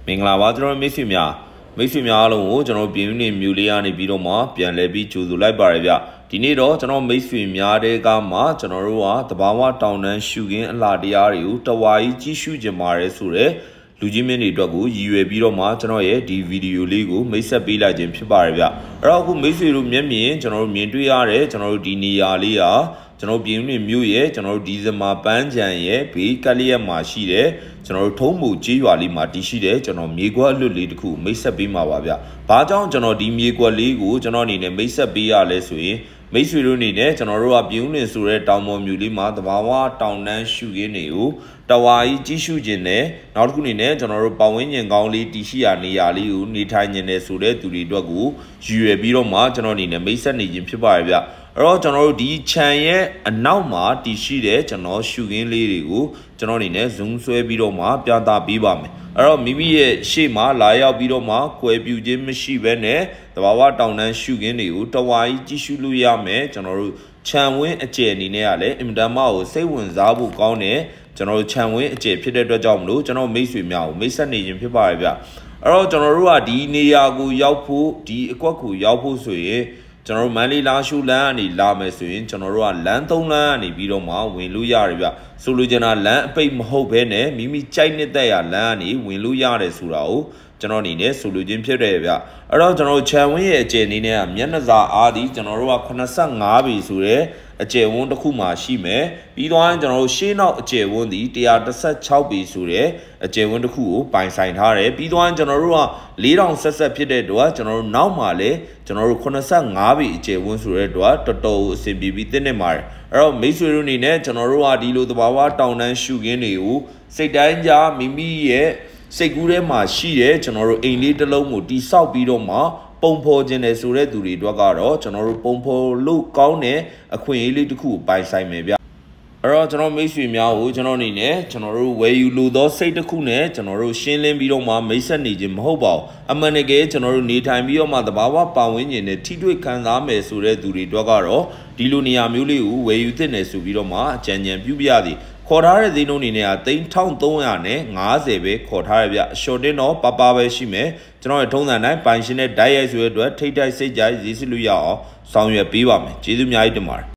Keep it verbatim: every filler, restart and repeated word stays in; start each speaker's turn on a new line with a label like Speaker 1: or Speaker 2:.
Speaker 1: မင်္ဂလာပါကျွန်တော်မိတ်ဆွေများမိတ်ဆွေများအားလုံးကိုကျွန်တော်ပြည်တွင်းမြို့လေးကနေပြီးတော့မှပြန်လည်ပြီးကြိုဆိုလိုက်ပါရဗျဒီနေ့တော့ကျွန်တော်မိတ်ဆွေများတဲ့ကမှကျွန်တော်တို့ကတဘာဝတောင်တန်းရှုခင်းအလားတရားတွေကိုတဝါကြီးကြီးရှုကြပါရဲဆိုတဲ့လူကြီးမင်းတွေအတွက်ကိုရည်ရွယ်ပြီးတော့မှကျွန်တော်ရဲ့ဒီဗီဒီယိုလေးကိုမိတ်ဆက်ပေးလိုက်ခြင်းဖြစ်ပါရဗျအဲ့တော့အခုမိတ်ဆွေတို့မျက်မြင်ကျွန်တော်တို့မြင်တွေ့ရတဲ့ကျွန်တော်တို့ဒီနေရာလေးဟာကျွန်တော်ပြည်တွင်းမြို့ရဲ့ကျွန်တော်တို့ဒီဇင်ဘာပန်းချံရဲ့ဘေးကလေးရက်မှာရှိတဲ့ကျွန်တော်တို့ထုံးမှုကြီးရွာလေးမှာတည်ရှိတဲ့ကျွန်တော်မြေကွက်အလွတ်လေးတစ်ခုမိတ်ဆက်ပေးမှာပါဗျ။ဘာကြောင့်ကျွန်တော်ဒီမြေကွက်လေးကိုကျွန်တော်အနေနဲ့မိတ်ဆက်ပေးရလဲဆိုရင်မိတ်ဆွေတို့အနေနဲ့ကျွန်တော်တို့ကပြည်တွင်းဆိုတဲ့တောင်ပေါ်မြို့လေးမှာတဘာဝတောင်တန်းရှုခင်းတွေကိုတဝါကြီးကြီးရှုခြင်းနဲ့နောက်တစ်ခုအနေနဲ့ကျွန်တော်တို့ပဝင်းကျင်ကောင်းလေးတည်ရှိရာနေရာလေးကိုနေထိုင်နေတယ်ဆိုတဲ့သူတွေအတွက်ကိုရည်ရွယ်ပြီးတော့မှကျွန်တော်အနေနဲ့မိတ်ဆက်နေခြင်းဖြစ်ပါရဲ့ဗျ။အဲ့တော့ကျွန်တော်တို့ဒီခြံရဲ့အနောက်မှာတည်ရှိတဲ့ကျွန်တော်ရှုခင်းလေးတွေကိုကျွန်တော်အနေနဲ့ zoom ဆွဲပြီးတော့မှပြသပေးပါမယ်အဲ့တော့မိမိရဲ့ရှေ့မှာလာရောက်ပြီးတော့မှကွယ်ပြူခြင်းမရှိဘဲနဲ့တဘာဝတောင်တန်းရှုခင်းတွေကိုတဝါကြီးကြည့်ရှုလို့ရမယ်ကျွန်တော်တို့ခြံဝင်းအကျယ်အနေနဲ့ကလည်းအင်မတန်မှကိုစိတ်ဝင်စားဖို့ကောင်းတယ်ကျွန်တော်တို့ခြံဝင်းအကျယ်ဖြစ်တဲ့အတွက်ကြောင့်မလို့ကျွန်တော်မိတ်ဆွေများကိုမိတ်ဆက်နေခြင်းဖြစ်ပါရဲ့ဗျအဲ့တော့ကျွန်တော်တို့ကဒီနေရာကိုရောက်ဖို့ဒီအကွက်ကိုရောက်ဖို့ဆိုရင်ကျွန်တော်တို့မန္တလေးလာရှုလမ်းကနေလာမယ်ဆိုရင်ကျွန်တော်တို့ကလမ်းသုံးလမ်းကနေပြီးတော့မှဝင်လို့ရတယ်ဗျဆိုလိုချင်တာလမ်းအပိတ်မဟုတ်ဘဲနဲ့မိမိကြိုက်နေတဲ့ရာလမ်းကနေဝင်လို့ရတယ်ဆိုတာကိုကျွန်တော်အနေနဲ့ဆိုလိုခြင်းဖြစ်တယ်ဗျအဲ့တော့ကျွန်တော်တို့ခြံဝင်းရဲ့အကျယ်အနေနဲ့ကမျက်နှာစာအားဒီကျွန်တော်တို့ကeighty-fiveပေဆိုတဲ့အကျယ်ဝန်းတစ်ခုမှရှိမယ်ပြီးတော့ကျွန်တော်တို့ရှေးနောက်အကျယ်ဝန်းဒီone thirty-sixပေဆိုတဲ့အကျယ်ဝန်းတစ်ခုကိုပိုင်ဆိုင်ထားတယ်ပြီးတော့ကျွန်တော်တို့ကfour thousandဆက်ဆက်ဖြစ်တဲ့အတွက်ကျွန်တော်တို့နောက်မှာလည်းကျွန်တော်တို့eighty-fiveပေအကျယ်ဝန်းဆိုတဲ့အတွက်တော်တော်အဆင်ပြေပြီးတင်းနေပါတယ်အဲ့တော့မိတ်ဆွေတို့အနေနဲ့ကျွန်တော်တို့ကဒီလိုသဘာဝတောင်တန်းရှုခင်းတွေကိုစိတ်တိုင်းကြမိမိရဲ့စိတ်ကူးထဲမှာရှိတဲ့ကျွန်တော်တို့အိမ်လေးတစ်လုံးကိုတိဆောက်ပြီးတော့မှပုံဖော်ခြင်းတယ်ဆိုတဲ့သူတွေအတွက်ကတော့ကျွန်တော်တို့ပုံဖော်လို့ကောင်းတဲ့အခွင့်အရေးလေးတစ်ခုကိုပိုင်ဆိုင်မယ်ဗျအဲ့တော့ကျွန်တော်မိတ်ဆွေများကိုကျွန်တော်အနေနဲ့ကျွန်တော်တို့ဝယ်ယူလို့သောစိတ်တစ်ခုနဲ့ကျွန်တော်တို့ရှင်းလင်းပြီးတော့မှမိတ်ဆက်နေခြင်းမဟုတ်ပါဘူးအမှန်တကယ်ကျွန်တော်တို့နေထိုင်ပြီးတော့မှသဘာဝပတ်ဝန်းကျင်နဲ့ထိတွေ့ခံစားမယ်ဆိုတဲ့သူတွေအတွက်ကတော့ဒီလိုနေရာမျိုးလေးကိုဝယ်ယူသင့်တယ်ဆိုပြီးတော့မှအကြံဉာဏ်ပြုပြရသည်ခေါ်ထားတဲ့ဈေးနှုန်းအနေနဲ့ကone thousand three hundred fiftyပဲခေါ်ထားရဗျအရှော့တင်းတော့ပပပဲရှိမယ်ကျွန်တော်ရဲ့ထုံးစံတိုင်းပိုင်ရှင်နဲ့ဓာတ်ရိုက်ဆိုတဲ့အတွက်ထိတ်တိုက်စိတ်ကြိုက်ဈေးစစ်လို့ရအောင်ဆောင်ရွက်ပေးပါမယ်ကျေးဇူးအများကြီးတင်ပါတယ်